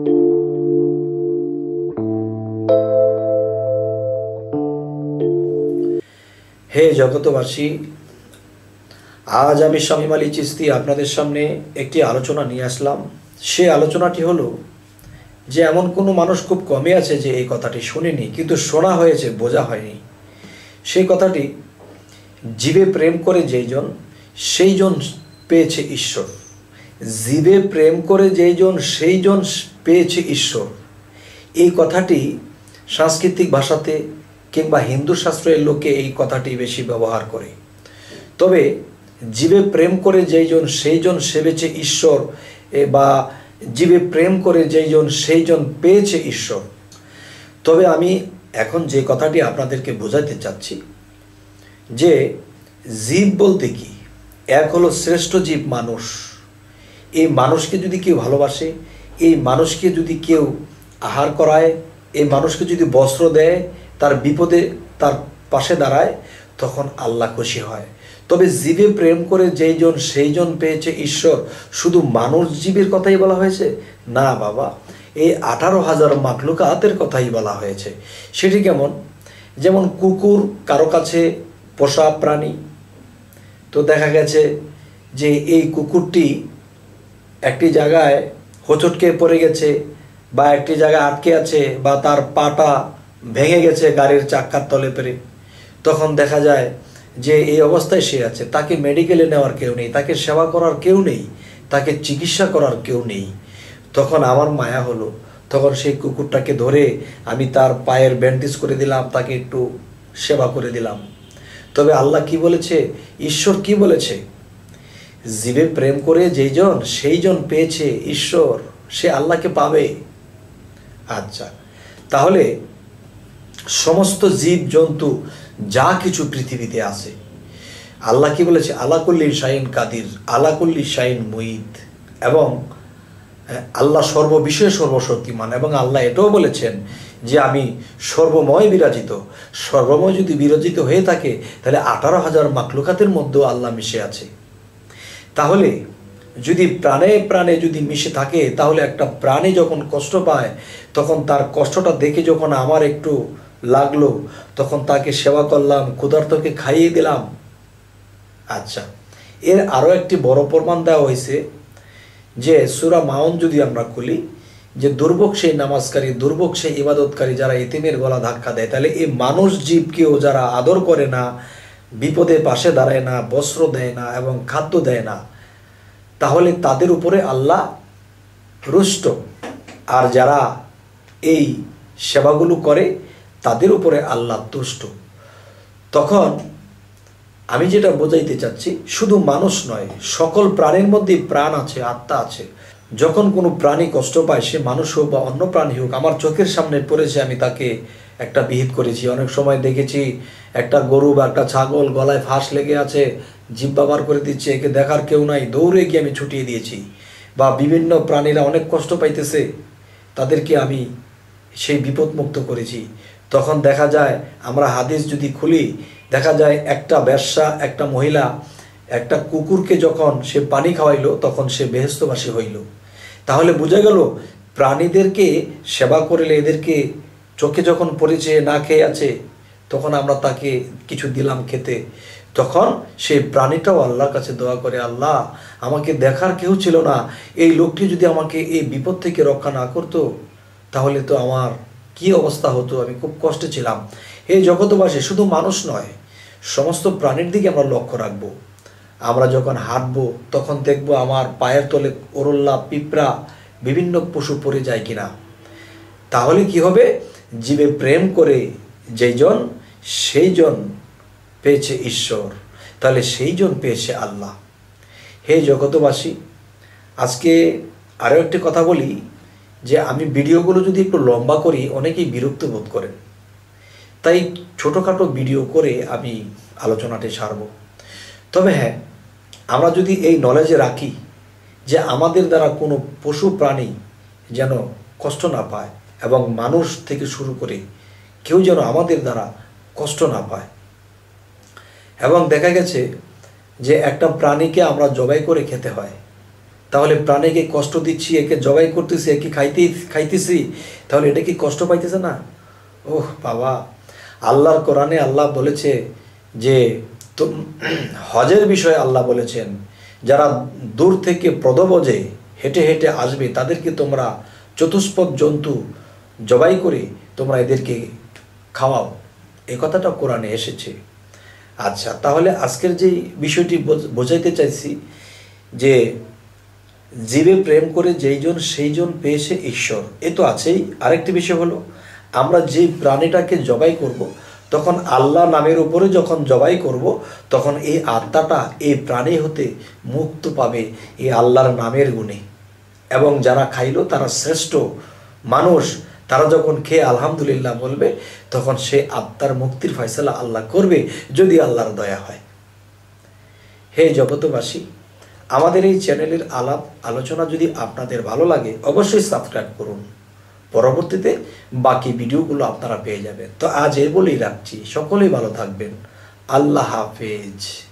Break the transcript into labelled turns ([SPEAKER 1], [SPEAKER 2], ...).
[SPEAKER 1] হে জগতবাসী, আজ আমি শামীম আলী চিশতি আপনাদের সামনে একটি আলোচনা নিয়ে আসলাম। সে আলোচনাটি হলো যে এমন কোনো মানুষ খুব কমই আছে যে এই কথাটি শুনেনি, কিন্তু শোনা হয়েছে, বোঝা হয়নি। সেই কথাটি, জীবে প্রেম করে যেইজন সেইজন পেয়েছে ঈশ্বর। জীবে প্রেম করে যেইজন সেইজন পেয়েছে ঈশ্বর। এই কথাটি সাংস্কৃতিক ভাষাতে কিংবা হিন্দু শাস্ত্রের লোকে এই কথাটি বেশি ব্যবহার করে। তবে জীবে প্রেম করে যেইজন সেইজন সেবেছে ঈশ্বর, বা জীবে প্রেম করে যেইজন সেইজন পেয়েছে ঈশ্বর। তবে আমি এখন যে কথাটি আপনাদেরকে বোঝাতে চাচ্ছি যে জীব বলতে কি, এক হলো শ্রেষ্ঠ জীব মানুষ। এই মানুষকে যদি কেউ ভালোবাসে, এই মানুষকে যদি কেউ আহার করায়, এই মানুষকে যদি বস্ত্র দেয়, তার বিপদে তার পাশে দাঁড়ায়, তখন আল্লাহ খুশি হয়। তবে জীবে প্রেম করে যেইজন সেইজন পেয়েছে ঈশ্বর, শুধু মানুষ জীবের কথাই বলা হয়েছে? না বাবা, এই 18,000 মাখলুকাতের কথাই বলা হয়েছে। সেটি কেমন? যেমন কুকুর কারো কাছে পোষা প্রাণী, তো দেখা গেছে যে এই কুকুরটি একটি জায়গায় হোঁচটকে পড়ে গেছে, বা একটি জায়গায় আটকে আছে, বা তার পাটা ভেঙে গেছে গাড়ির চাক্কার তলে পেরে। তখন দেখা যায় যে এই অবস্থায় সে আছে, তাকে মেডিকেলে নেওয়ার কেউ নেই, তাকে সেবা করার কেউ নেই, তাকে চিকিৎসা করার কেউ নেই। তখন আমার মায়া হলো, তখন সেই কুকুরটাকে ধরে আমি তার পায়ের ব্যান্ডেজ করে দিলাম, তাকে একটু সেবা করে দিলাম। তবে আল্লাহ কি বলেছে, ঈশ্বর কি বলেছে? জীবে প্রেম করে যেইজন সেইজন পেয়েছে ঈশ্বর, সে আল্লাহকে পাবে। আচ্ছা, তাহলে সমস্ত জীব জন্তু যা কিছু পৃথিবীতে আছে, আল্লাহ কি বলেছে? আলাকুল্লি শাইন কাদির, আলাকুল্লি শাইন মুঈদ। এবং আল্লাহ সর্ববিষয়ে সর্বশক্তিমান। এবং আল্লাহ এটাও বলেছেন যে আমি সর্বময় বিরাজিত। সর্বময় যদি বিরাজিত হয়ে থাকে, তাহলে 18,000 মাখলুকাতের মধ্যেও আল্লাহ মিশে আছে। তাহলে যদি প্রাণে প্রাণে যদি মিশে থাকে, তাহলে একটা প্রাণী যখন কষ্ট পায়, তখন তার কষ্টটা দেখে যখন আমার একটু লাগলো, তখন তাকে সেবা করলাম, ক্ষুধার্তকে খাইয়ে দিলাম। আচ্ছা, এর আরও একটি বড় প্রমাণ দেওয়া হয়েছে যে সূরা মাউন যদি আমরা খুলি, যে দুর্ভোগ সেই নামাজকারী, দুর্ভোগ সেই ইবাদতকারী যারা এতিমের গলা ধাক্কা দেয়। তাহলে এই মানুষ জীবকেও যারা আদর করে না, বিপদে পাশে দাঁড়ায় না, বস্ত্র দেয় না এবং খাদ্য দেয় না, তাহলে তাদের উপরে আল্লাহ রুষ্ট। আর যারা এই সেবাগুলো করে, তাদের উপরে আল্লাহ তুষ্ট। তখন আমি যেটা বোঝাইতে চাচ্ছি, শুধু মানুষ নয়, সকল প্রাণীর মধ্যে প্রাণ আছে, আত্মা আছে। যখন কোনো প্রাণী কষ্ট পায়, সে মানুষ হোক বা অন্য প্রাণী হোক, আমার চোখের সামনে পড়েছে, আমি তাকে একটা বিহিত করেছি। অনেক সময় দেখেছি একটা গরু বা একটা ছাগল গলায় ফাঁস লেগে আছে, জিহ্বা বার করে দিচ্ছে, একে দেখার কেউ নাই, দৌড়ে গিয়ে আমি ছুটিয়ে দিয়েছি। বা বিভিন্ন প্রাণীরা অনেক কষ্ট পাইতেছে, তাদেরকে আমি সেই বিপদমুক্ত করেছি। তখন দেখা যায়, আমরা হাদিস যদি খুলি, দেখা যায় একটা বেশ্যা, একটা মহিলা একটা কুকুরকে যখন সে পানি খাওয়াইলো, তখন সে বেহেশতবাসী হইল। তাহলে বোঝা গেল, প্রাণীদেরকে সেবা করলে, এদেরকে চোখে যখন পড়েছে, না খেয়ে আছে, তখন আমরা তাকে কিছু দিলাম খেতে, তখন সেই প্রাণীটাও আল্লাহর কাছে দোয়া করে, আল্লাহ আমাকে দেখার কেউ ছিল না, এই লোকটি যদি আমাকে এই বিপদ থেকে রক্ষা না করতো, তাহলে তো আমার কি অবস্থা হতো, আমি খুব কষ্টে ছিলাম। এই জগতবাসী শুধু মানুষ নয়, সমস্ত প্রাণীর দিকে আমরা লক্ষ্য রাখবো। আমরা যখন হাঁটবো, তখন দেখবো আমার পায়ের তলে ওরল্লা, পিঁপড়া, বিভিন্ন পশু পড়ে যায় কিনা। তাহলে কি হবে? জীবে প্রেম করে যেইজন সেইজন পেয়েছে ঈশ্বর, তাহলে সেইজন পেয়েছে আল্লাহ। হে জগতবাসী, আজকে আরও একটি কথা বলি, যে আমি ভিডিওগুলো যদি একটু লম্বা করি, অনেকেই বিরক্ত বোধ করেন, তাই ছোটোখাটো ভিডিও করে আমি আলোচনাটি সারব। তবে হ্যাঁ, আমরা যদি এই নলেজে রাখি যে আমাদের দ্বারা কোনো পশু প্রাণী যেন কষ্ট না পায়, এবং মানুষ থেকে শুরু করে কেউ যেন আমাদের দ্বারা কষ্ট না পায়। এবং দেখা গেছে যে একটা প্রাণীকে আমরা জবাই করে খেতে হয়, তাহলে প্রাণীকে কষ্ট দিচ্ছি, একে জবাই করতেছি, একে খাইতেছি, তাহলে এটা কি কষ্ট পাইতেছে না? ওহ বাবা, আল্লাহর কোরআনে আল্লাহ বলেছে যে হজের বিষয়ে আল্লাহ বলেছেন, যারা দূর থেকে পদব্রজে হেঁটে হেঁটে আসবে তাদেরকে তোমরা চতুষ্পদ জন্তু জবাই করে তোমরা এদেরকে খাওয়াও। এ কথাটা কোরআনে এসেছে। আচ্ছা, তাহলে আজকের যে বিষয়টি বোঝাইতে চাইছি যে জীবে প্রেম করে যেইজন সেইজন পেয়েছে ঈশ্বর, এ তো আছেই। আরেকটি বিষয় হলো, আমরা যেই প্রাণীটাকে জবাই করব, তখন আল্লাহ নামের উপরে যখন জবাই করব, তখন এই আত্মাটা এই প্রাণী হতে মুক্ত পাবে এই আল্লাহর নামের গুণে। এবং যারা খাইলো তারা শ্রেষ্ঠ মানুষ, তারা যখন খেয়ে আলহামদুলিল্লাহ বলবে, তখন সে আত্মার মুক্তির ফয়সালা আল্লাহ করবে, যদি আল্লাহর দয়া হয়। হে জগতবাসী, আমাদের এই চ্যানেলের আলোচনা যদি আপনাদের ভালো লাগে, অবশ্যই সাবস্ক্রাইব করুন। পরবর্তীতে বাকি ভিডিওগুলো আপনারা পেয়ে যাবেন। তো আজ এই বলেই রাখছি, সকলেই ভালো থাকবেন। আল্লাহ হাফেজ।